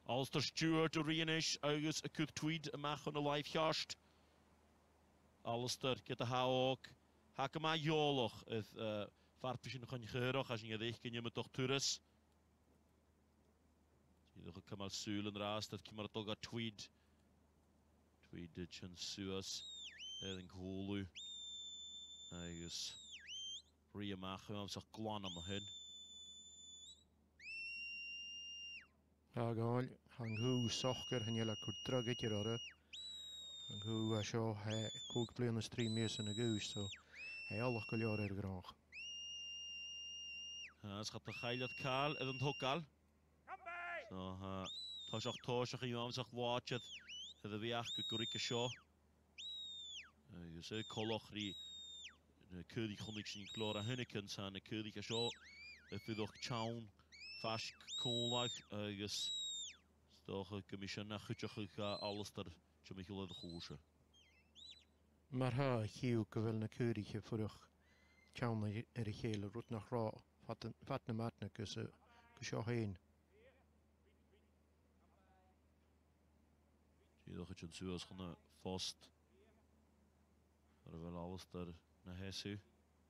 Alistair Stewart o Rianish agus a cwg tweed amach yn y live hiast. Alistair gyda haog. Hac yma iolwch ydd farpus yn chyn chyrwch as yn ydych gynnu yma doch tŵrys. Ydych yn cymal sŵl yn ras, dyd cymar dog a tweed. Tweed dyd yn sŵas yn gwlw. Agus rhi amach yma amsach glon am hyn. Gáil an gú sochgur hanela chu dragit ar orra. An gú a seo he cúg blian na 3 mís yn y gús, so he allach go leor ar grach. As gaat de geiliad kaal en een hokal. So toshach i amsach watchet de wiach gurike seo. Gus koloch ri de kudig gonnik sin klora hunnekens aan de kudig seo. Fydd chawn Fask kolag agus stoch commission na chutach Alistair Michael de Goose. Maar ha hiu gewel na keurige vorig tjauna er gele roet nach ra vat na matna kus seo heen. Die doch het zoals gaan vast. Er wel Alistair na hesu.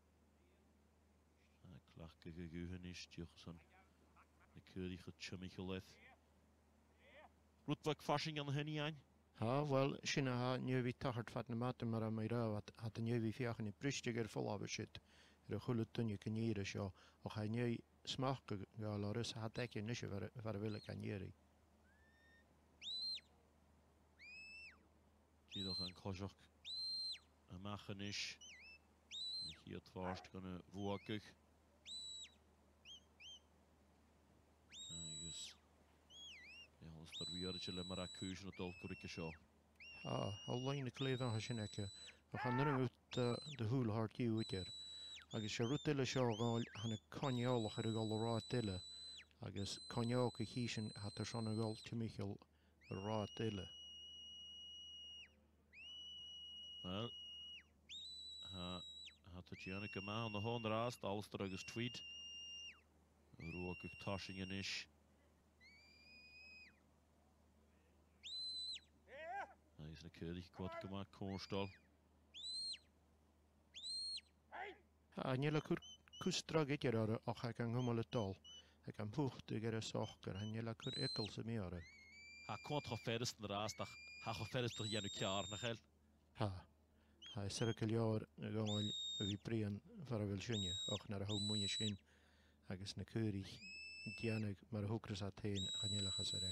Klachke geguhen is Jochson. De keurig het chummigeleth. Roetwak fashing aan henny aan? Ha, wel, sinna ha nieuwi tachart vat na maten maar aan mij ra had een nieuwi fiachen in pristiger vol shit. Er goede tunje kenieren sjo. Och hij nieuw smaak galores had ik je nisje waar wil ik aan jeri. Die toch een kozak. Een machen is. Hier het vast kunnen woekig. Agus Alistair víarite le mar acúis na dul curice seo. Alleen de kleef aan sineke. We gaan er uit de hoel hard uitjer. Agus je rutille seo gal han een kanjaalach er gal raad dille. Agus kanjaake kiezen had er zo'n gal te Michael raad dille. Wel, had het Janeke ma aan de hoon raast, Alistair agus tweed. Rook ik tashingen is. Hij is een keurig kwad gemaakt, Koonstal. Njela kus dragit jaren, och hij kan hummel het al. Hij kan vochtiger zachter, en njela kur ekkelse meer. Ha kwad geferst in de raastdag, ha geferst toch Janne Kjaar nog geld? Hij cirkel jaar, gaal wie prien varawel sjunje, och naar hou moeie shin. Agus na keurig dianig mar hokras at heen ganjela gasere.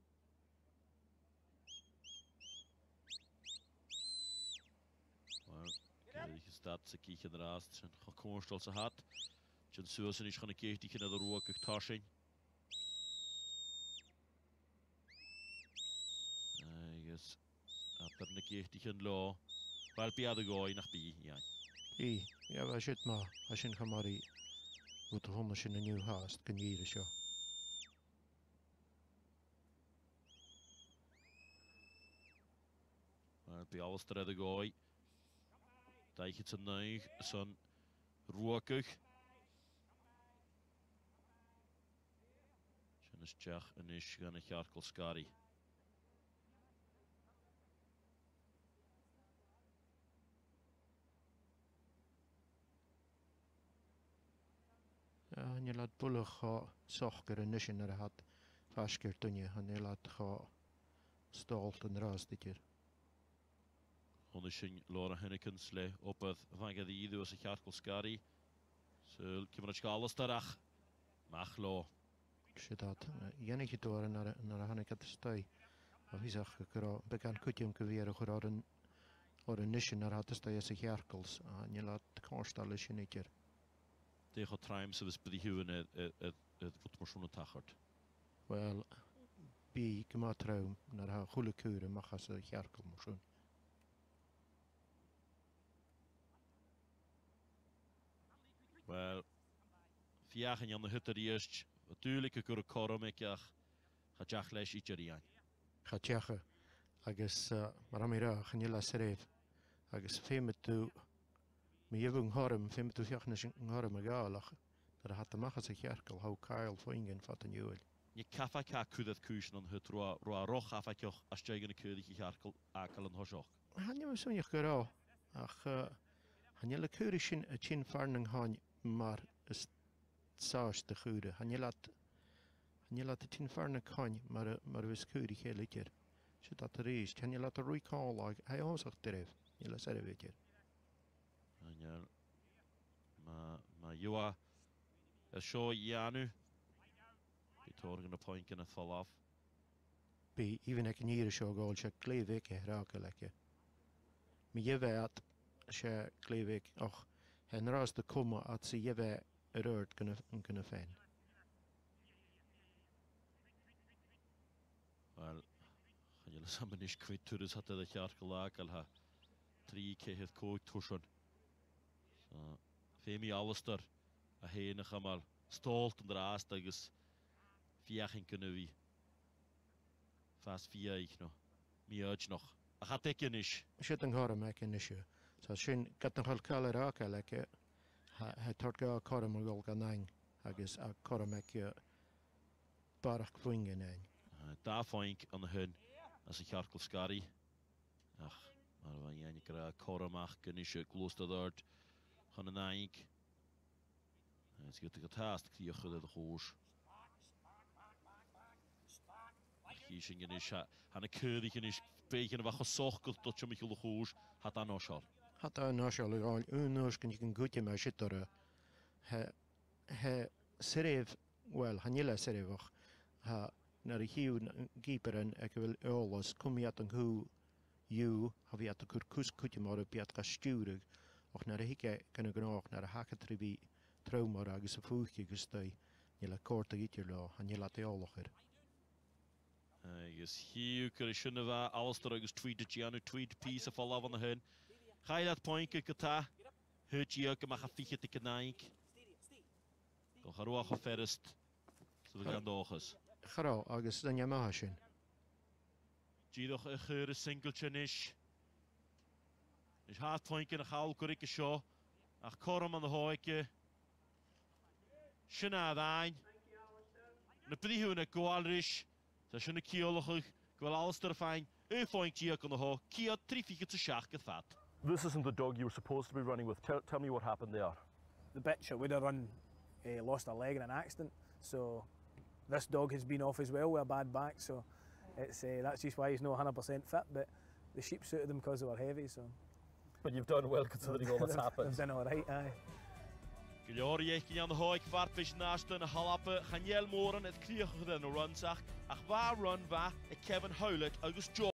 Maar keurig is dat ze kieken eraast en gekoonstel ze had. Jen Susan is gaan een keertje naar de rookig tashing. Yes, at er een keertje in law. Wel bij de gooi naar bij, ja. Ja, we zit maar als je gamari. Wat de honden in een nieuw haast kan hier zo. Maar bij alles te redden gooi. Dat je het zijn neig, zo'n rookig. Zijn is tjach en is gaan een jarkel skari. Ja, je laat bullen gaan zachter en nisje naar had. Vasker toen je en je laat gaan stolt en raas dit jaar. Ondersing Laura Hennekens le op het van de ieder was een jarkel skari. Zo kimmertje alles terug. Mag lo. Shit dat. Jenige toren naar Hanneke te stij. Of wie zag ik er bekend kutjem weer gewoon een nisje naar had te stij als een jarkels. En je laat constal is je niet hier. Tegen Triumph ze was bij die huwen het voetmotion tachart. Wel, bij gemaatruim naar haar goede keuren mag als een jarkel motion. Wel, viagen Jan de Hutter eerst. Natuurlijk, ik hoor korum ik jach. Gaat jach les iets aan. Gaat jagen. Agus maramira ganjela seref. Agus femet tu. Me jevung harm femet tu jachnes harm galach. Dat had te maken zich jarkel hou Kyle voor ingen vat een juwel. Ni caffa ca cwyddoedd cwys yn hyd rwa roch affa cioch as jay gan y cyrdig I acol yn hosioch. Han je zo'n gero. Ach, han je le kurishin a chin farning han maar is saus de goede. Han je laat de chin farning han maar wis kurig heel lekker. Zo dat er is. Han je laat de roei kan lag. Hij ozag teref. Je laat zeggen weet je. En maar Joa zo Janu. Die torgen de point in het fall af. Be even ik niet zo goal. Ze klevik raken lekker. Maar je weet, ze klevik. Och, hen ras de komma att ze je weet rört kunnen fan. Wel, gaan jullie samen niet kwijt turus had dat jaar gelijk al ha 3 keer het kooi tussen. So, Femi Alistair a heen gamal stolt en draast dat is 4 kunnen wie. Fast 4 ik nog. Meer nog. Gaat ik je niet. Shit een gara mek in isje. Zo schön gat nog al kale raak lekker. Het tot ga kara mogol ganang. Agus a kara mek je barak kwingen een. Daar vond ik aan hun als ik hartkel skari. Ach, maar wanneer je krijgt koramach kunnen je klooster daar gaan een eink. Het is goed haast krijg je de hoos. Hier zijn je niet aan een keurig en is beetje wat gezocht tot je met je hoos had aan ons al. Had aan ons al al unoos kan je een goedje maar zitten. He seref wel hanjela serevach. Ha naar de hiu keeper en ik wil alles kom je at een hoe you have je at de kurkus goedje maar op je at gestuurd. Och naar de hikke kunnen genoeg naar de hakketribi trauma agus a fuchtje gestei. Je la korte gitje lo en je laat de allocher. Is hier kun je va alles er is tweet dat je aan tweet piece of all van de hun. Ga je dat pointje kata? Hurt je ook maar fiche te knaik. Dan gaan we ook verst. Zo we gaan doges. Garo agus dan je maasjen. Je toch een geure singeltje is. Is hard pointje en gaal korrike show. Ach korum aan de hoike. Shana dain. Na prihu na goalrish. Dat is een kioloch. Ik wil alles ervan. Een pointje aan de hoek. Kia 3 fiche te schach gevat. This isn't the dog you were supposed to be running with. Tell me what happened there. The bitch that would have run lost a leg in an accident, so this dog has been off as well with a bad back, so it's that's just why he's not 100% fit, but the sheep suited him because they were heavy, so. But you've done well considering all that's happened. They've done alright, aye. Gilor je aan de hoek vaartvis naast een halappe gaan jel moren het kriegen de run zag. Ach waar run waar ik Kevin Howlett uit Joe